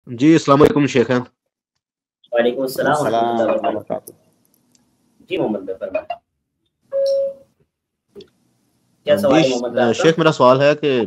جی السلام علیکم شیخ. وعلیکم السلام ورحمۃ اللہ السلام وبرکاتہ. وبرکاتہ. جی محمد بھائی فرمائیں. کیا سوال ہے محمد بھائی آپ کا؟ شیخ میرا سوال ہے کہ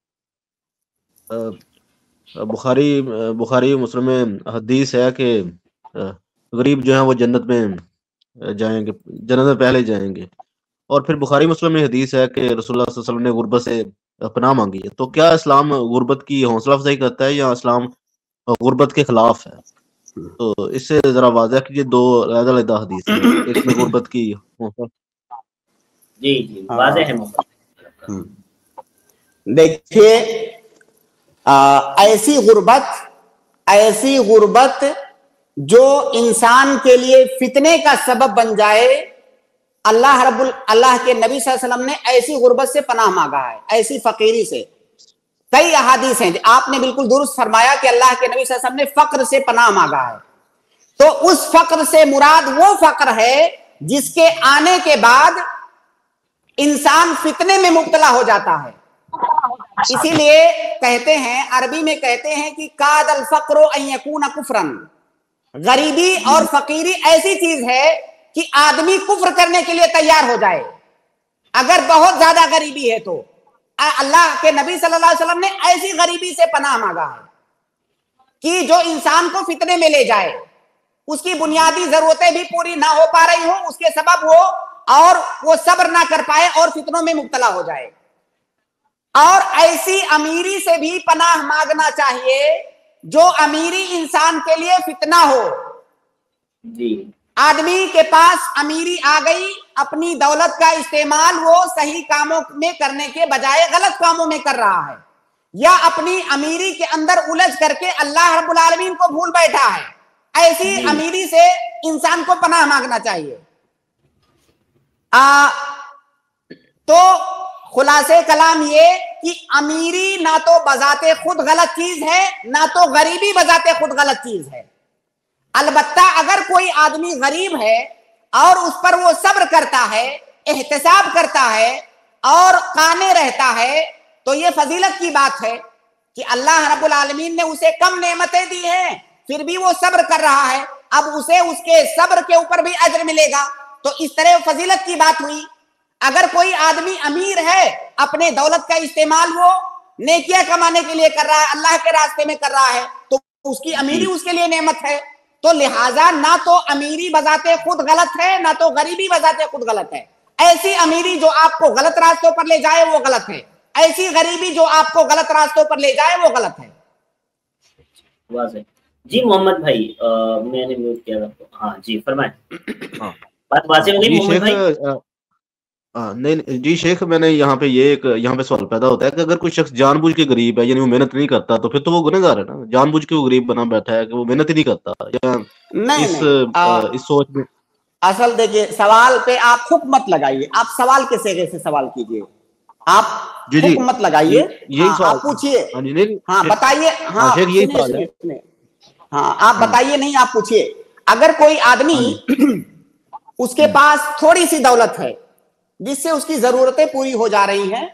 بخاری مسلم میں حدیث ہے کہ غریب جو ہیں وہ جنت میں جائیں گے، جنت میں پہلے جائیں گے، اور پھر بخاری مسلم میں حدیث ہے کہ رسول اللہ صلی اللہ علیہ وسلم نے غربت سے پناہ مانگی ہے. تو کیا اسلام غربت کی حوصلہ افزائی کرتا ہے یا اسلام غربت کے خلاف ہے؟ تو اس سے ذرا واضح کیجیے، دو علیحدہ حدیث ہیں، ایک میں غربت کی حوصلہ. جی واضح ہے محمد. دیکھیے ایسی غربت جو انسان کے لیے فتنے کا سبب بن جائے، اللہ کے نبی صلی اللہ علیہ وسلم نے ایسی غربت سے پناہ مانگا ہے، ایسی فقیری سے. کئی احادیث ہیں. آپ نے بالکل درست فرمایا کہ اللہ کے نبی صلی اللہ علیہ وسلم نے فقر سے پناہ مانگا ہے. تو اس فقر سے مراد وہ فقر ہے جس کے آنے کے بعد انسان فتنے میں مبتلا ہو جاتا ہے. اسی لیے کہتے ہیں، عربی میں کہتے ہیں کہ کاد الفقر ان یکون کفرا. غریبی اور فقیری ایسی چیز ہے کہ آدمی کفر کرنے کے لیے تیار ہو جائے اگر بہت زیادہ غریبی ہے. تو اللہ کے نبی صلی اللہ علیہ وسلم نے ایسی غریبی سے پناہ مانگا ہے کہ جو انسان کو فتنے میں لے جائے، اس کی بنیادی ضرورتیں بھی پوری نہ ہو پا رہی ہوں، اس کے سبب ہو اور وہ صبر نہ کر پائے اور فتنوں میں مبتلا ہو جائے. اور ایسی امیری سے بھی پناہ مانگنا چاہیے جو امیری انسان کے لیے فتنہ ہو. جی آدمی کے پاس امیری آ گئی، اپنی دولت کا استعمال وہ صحیح کاموں میں کرنے کے بجائے غلط کاموں میں کر رہا ہے، یا اپنی امیری کے اندر الجھ کر کے اللہ رب العالمین کو بھول بیٹھا ہے. ایسی امیری سے انسان کو پناہ مانگنا چاہیے. تو خلاصے کلام یہ کہ امیری نہ تو بذات خود غلط چیز ہے، نہ تو غریبی بذات خود غلط چیز ہے. البتہ اگر کوئی آدمی غریب ہے اور اس پر وہ صبر کرتا ہے، احتساب کرتا ہے اور قانے رہتا ہے، تو یہ فضیلت کی بات ہے کہ اللہ رب العالمین نے اسے کم نعمتیں دی ہیں پھر بھی وہ صبر کر رہا ہے، اب اسے اس کے صبر کے اوپر بھی اجر ملے گا. تو اس طرح فضیلت کی بات ہوئی. اگر کوئی آدمی امیر ہے، اپنے دولت کا استعمال وہ نیکیاں کمانے کے لیے کر رہا ہے، اللہ کے راستے میں کر رہا ہے، تو اس کی امیری اس کے لیے نعمت ہے. تو لہٰذا نہ تو امیری بذات خود غلط ہے، نہ تو غریبی بذات خود غلط ہے. ایسی امیری جو آپ کو غلط راستوں پر لے جائے وہ غلط ہے، ایسی غریبی جو آپ کو غلط راستوں پر لے جائے وہ غلط ہے. واضح. جی محمد بھائی میں نے میوٹ کیا تھا. ہاں جی فرمائیں. بات واضح ہو گئی محمد بھائی؟ نہیں جی شیخ، میں نے یہاں پہ سوال پیدا ہوتا ہے کہ اگر کوئی شخص جان بوجھ کے غریب ہے، یعنی وہ محنت نہیں کرتا، تو پھر تو وہ گنہگار ہے نا. جان بوجھ کے وہ غریب بنا بیٹھا ہے کہ وہ محنت ہی نہیں کرتا، یا اس سوچ میں. اصل دیکھیے، سوال پہ آپ حکم مت لگائیے، آپ سوال کے صیغے سے سوال کیجئے. آپ حکم مت لگائیے، آپ پوچھئے. ہاں بتائیے. ہاں آپ بتائیے، نہیں آپ پوچھئے. اگر کوئی آدمی اس کے پاس تھوڑی سی دولت ہے جس سے اس کی ضرورتیں پوری ہو جا رہی ہیں،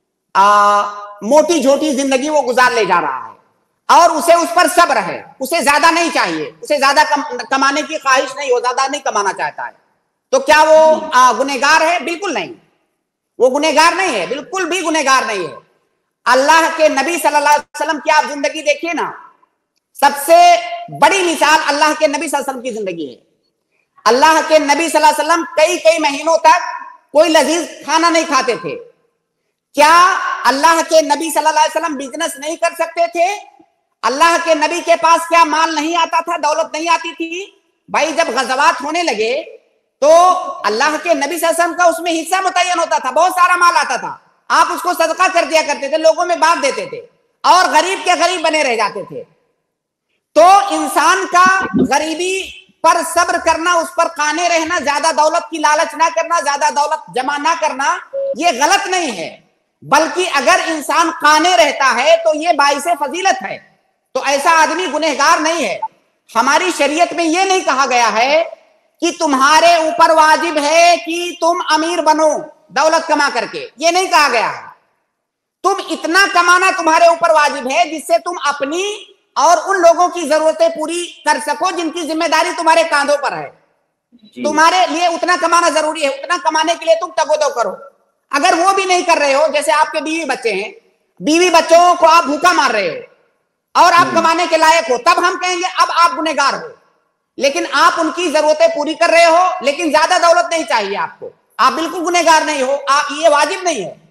موٹی جھوٹی زندگی وہ گزار لے جا رہا ہے، اور اسے اس پر صبر ہے، اسے زیادہ نہیں چاہیے، اسے زیادہ کمانے کی خواہش نہیں ہو، زیادہ نہیں کمانا چاہتا ہے، تو کیا وہ گنہگار ہے؟ بالکل نہیں، وہ گنہگار نہیں ہے، بالکل بھی گنہگار نہیں ہے. اللہ کے نبی صلی اللہ علیہ وسلم کی آپ زندگی دیکھیے نا، سب سے بڑی مثال اللہ کے نبی صلی اللہ علیہ وسلم کی زندگی ہے. اللہ کے نبی صلی اللہ علیہ وسلم کئی مہینوں تک کوئی لذیذ کھانا نہیں کھاتے تھے. کیا اللہ کے نبی صلی اللہ علیہ وسلم بزنس نہیں کر سکتے تھے؟ اللہ کے نبی کے پاس کیا مال نہیں آتا تھا، دولت نہیں آتی تھی؟ بھائی جب غزوات ہونے لگے تو اللہ کے نبی صلی اللہ علیہ وسلم کا اس میں حصہ متعین ہوتا تھا، بہت سارا مال آتا تھا، آپ اس کو صدقہ کر دیا کرتے تھے، لوگوں میں بانٹ دیتے تھے، اور غریب کے غریب بنے رہ جاتے تھے. تو انسان کا غریبی پر صبر کرنا، اس پر قانے رہنا، زیادہ دولت کی لالچ نہ کرنا، زیادہ دولت جمع نہ کرنا، یہ غلط نہیں ہے، بلکہ اگر انسان قانے رہتا ہے تو یہ باعث فضیلت ہے. تو ایسا آدمی گنہگار نہیں ہے. ہماری شریعت میں یہ نہیں کہا گیا ہے کہ تمہارے اوپر واجب ہے کہ تم امیر بنو دولت کما کر کے، یہ نہیں کہا گیا ہے. تم اتنا کمانا تمہارے اوپر واجب ہے جس سے تم اپنی اور ان لوگوں کی ضرورتیں پوری کر سکو جن کی ذمہ داری تمہارے کاندھوں پر ہے. تمہارے لیے اتنا کمانا ضروری ہے, اتنا کمانے کے لیے تم تگودو کرو. اگر وہ بھی نہیں کر رہے ہو, جیسے آپ کے بیوی بچے ہیں, بیوی بچوں کو آپ بھوکا مار رہے ہو اور آپ کمانے کے لائق ہو, تب ہم کہیں گے اب آپ گنہگار ہو. لیکن آپ ان کی ضرورتیں پوری کر رہے ہو لیکن زیادہ دولت نہیں چاہیے آپ کو, آپ بالکل گنہگار نہیں ہو, یہ واجب نہیں ہے.